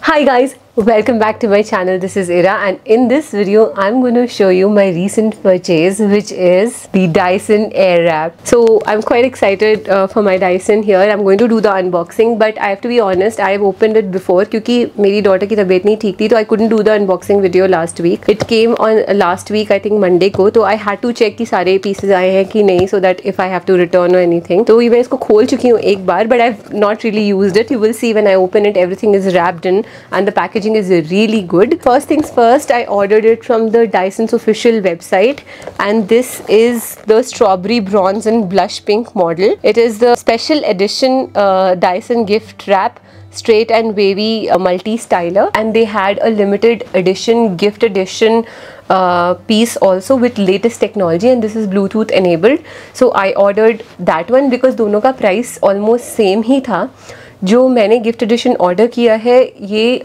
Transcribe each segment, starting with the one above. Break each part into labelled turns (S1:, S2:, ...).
S1: Hi guys, welcome back to my channel. This is Ira, and in this video I'm going to show you my recent purchase, which is the Dyson Airwrap. So I'm quite excited for my Dyson here. I'm going to do the unboxing, but I have to be honest, I've opened it before क्योंकि मेरी daughter की तबीयत नहीं ठीक थी, तो I couldn't do the unboxing video last week. It came on last week, I think Monday को, तो I had to check कि सारे pieces आए हैं कि नहीं, so that if I have to return or anything. तो ये मैं इसको खोल चुकी हूँ एक बार, but I've not really used it. You will see when I open it, everything is wrapped in and the packaging is really good. First things first, I ordered it from the Dyson's official website, and this is the strawberry bronze and blush pink model. It is the special edition Dyson gift wrap, straight and wavy multi-styler, and they had a limited edition gift edition piece also with latest technology, and this is Bluetooth enabled. So I ordered that one because दोनों का price almost same ही था. जो मैंने gift addition order किया है ये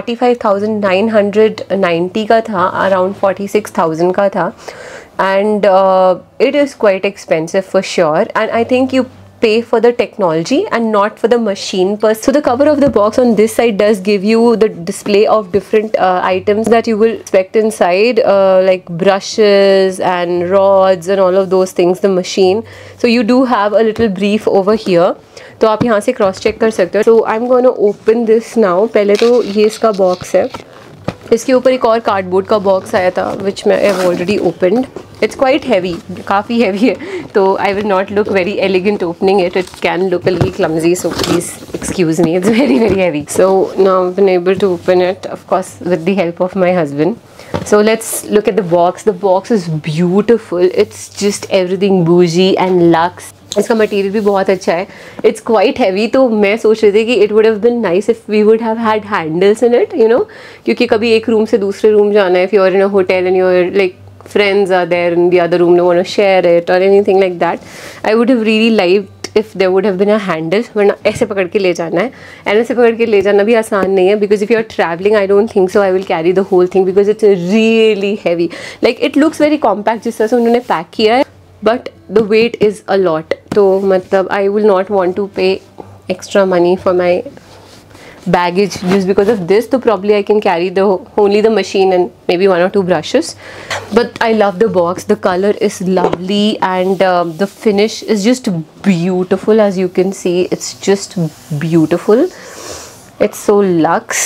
S1: 45,990 का था, अराउंड 46,000 का था, and it is quite expensive for sure, and I think you pay for the technology and not for the machine per se. So the cover of the box on this side does give you the display of different items that you will expect inside, like brushes and rods and all of those things, the machine. So you do have a little brief over here, तो आप यहाँ से cross check कर सकते हो. So I'm going to open this now. पहले तो ये इसका बॉक्स है, इसके ऊपर एक और कार्डबोर्ड का बॉक्स आया था which I have already opened. It's quite heavy, काफ़ी heavy है, तो I will not look very elegant opening it. It can look a little clumsy, so please excuse me. It's very heavy. So now I've been able to open it, of course, with the help of my husband. So let's look at the box. The box is beautiful. It's just everything bougie and luxe. इसका material भी बहुत अच्छा है. It's quite heavy, तो मैं सोच रही थी कि it would have been nice if we would have had handles in it, you know, क्योंकि कभी एक रूम से दूसरे रूम जाना है, if you are in a hotel and your like friends are there in the other room, they want to share it or anything like that. I would have really liked if there would have been a handle, वरना ऐसे पकड़ के ले जाना है, and ऐसे पकड़ के ले जाना भी आसान नहीं है, because if you are traveling, I don't think so I will carry the whole thing because it's really heavy. Like it looks very compact जिस तरह से उन्होंने पैक किया है, but the weight is a lot. तो मतलब I will not want to pay extra money for my baggage just because of this. So probably I can carry only the machine and maybe one or two brushes. But I love the box. The color is lovely, and the finish is just beautiful. As you can see, it's just beautiful. It's so luxe.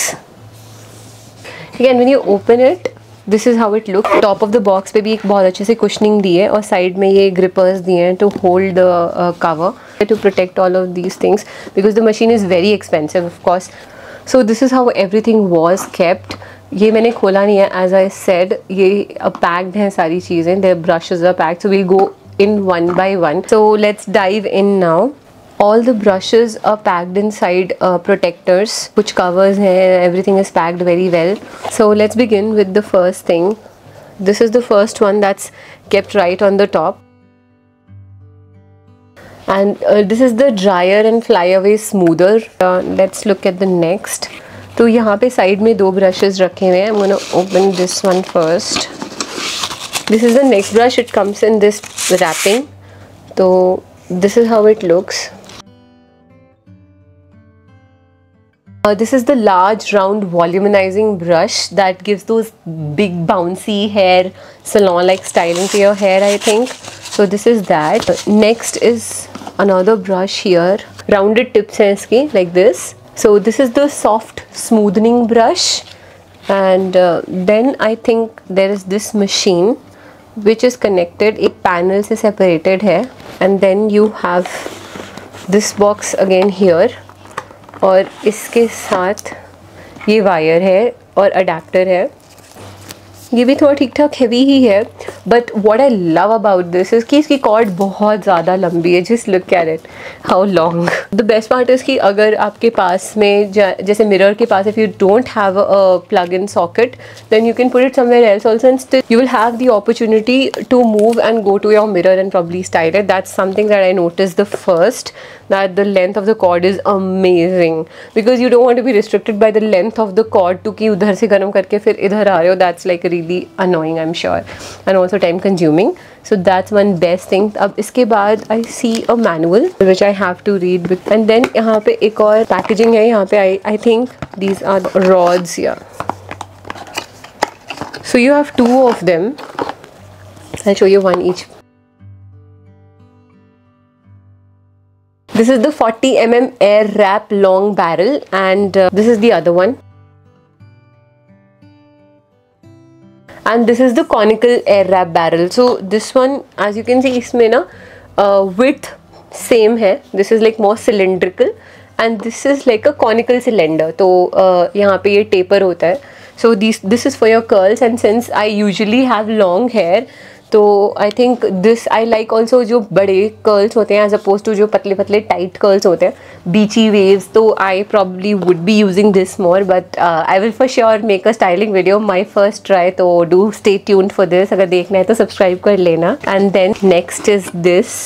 S1: Again, when you open it, this is how it looks. Top of the box पे भी एक बहुत अच्छे से cushioning दी है, और side में ये grippers दिए हैं to hold the cover, to protect all of these things, because the machine is very expensive, of course. So this is how everything was kept. ये मैंने खोला नहीं है, as I said, ये packed हैं सारी चीज़ें. Their brushes are packed, so we'll go in one by one. So let's dive in now. All the brushes are packed inside protectors, which covers हैं. Everything is packed very well. So let's begin with the first thing. This is the first one that's kept right on the top. And this is the dryer and flyaway smoother. Let's look at the next. तो यहाँ पे side में दो brushes रखे हुए हैं. I'm gonna open this one first. This is the next brush. It comes in this wrapping. So this is how it looks. This is the large round volumizing brush that gives those big bouncy hair salon-like styling to your hair, I think. So this is that. Next is another brush here. Rounded tips हैं इसकी, like this. So this is the soft smoothing brush, and then I think there is this machine which is connected. एक panel से separated है, and then you have this box again here. और इसके साथ ये wire है और adapter है. ये भी थोड़ा ठीक ठाक हैवी ही है, but what I love about this is कि इसकी कॉर्ड बहुत ज़्यादा लंबी है. Just look at it, how long. The best part is कि अगर आपके पास में जैसे मिरर के पास, if you don't have a plug in socket, then you can put it somewhere else also, and still you will have the opportunity to move and go to your mirror and probably style it. That's something that I noticed the first, that the length of the cord is amazing, because you don't want to be restricted by the length of the cord to कि उधर से गर्म करके फिर इधर आ रहे हो. That's like really annoying, I'm sure, and also time consuming. So that's one best thing. अब इसके बाद I see a manual which I have to read, and then यहाँ पे एक और packaging है. यहाँ पे I think these are rods here. So you have 2 of them. I'll show you one each. This is the 40 mm air wrap long barrel, and this is the other one. And this is the conical air wrap barrel. So this one, as you can see, इसमें ना width same है. This is like more cylindrical, and this is like a conical cylinder. तो यहाँ पे ये taper होता है. So this is for your curls, and since I usually have long hair, तो I think this I like also जो बड़े curls होते हैं एज अपोज टू जो पतले पतले टाइट कर्ल्स होते हैं, बीची वेव्स. तो I probably would be using this more, but I will for sure make a styling video my first try. तो do stay tuned for this. अगर देखना है तो सब्सक्राइब कर लेना. And then next is this.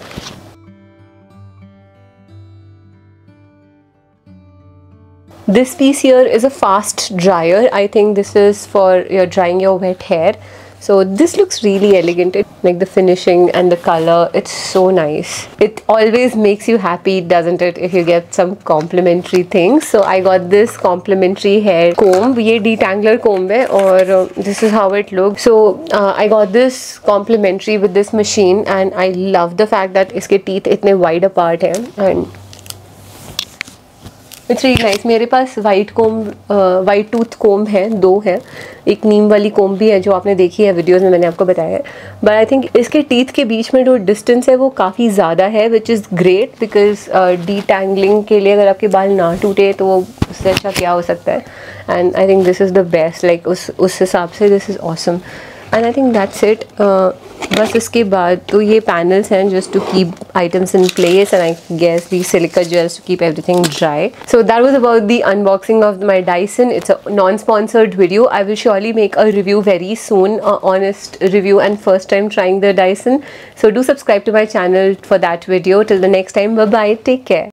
S1: This piece here is a fast dryer. I think this is for your drying your wet hair. So this looks really elegant. Like the finishing and the color, it's so nice. It always makes you happy, doesn't it, if you get some complimentary things. So I got this complimentary hair comb. ये detangler comb है, और this is how it looks. So I got this complimentary with this machine, and I love the fact that इसके teeth इतने wide apart हैं, and it's really nice. मेरे पास white tooth कोम है, 2 है. एक नीम वाली कोम भी है जो आपने देखी है वीडियोस में, मैंने आपको बताया है. बट आई थिंक इसके टीथ के बीच में जो डिस्टेंस है वो काफ़ी ज़्यादा है, which is great, because detangling के लिए अगर आपके बाल ना टूटे तो वो उससे अच्छा क्या हो सकता है. And I think this is the best. Like उस हिसाब से this is awesome. And I think that's it. बस इसके बाद तो ये पैनल्स हैं just to keep items in place, and I guess the silica gels to keep everything dry. So that was about the unboxing of my Dyson. It's a non sponsored video. I will surely make a review very soon, honest review and first time trying the Dyson. So do subscribe to my channel for that video. Till the next time, bye bye, take care.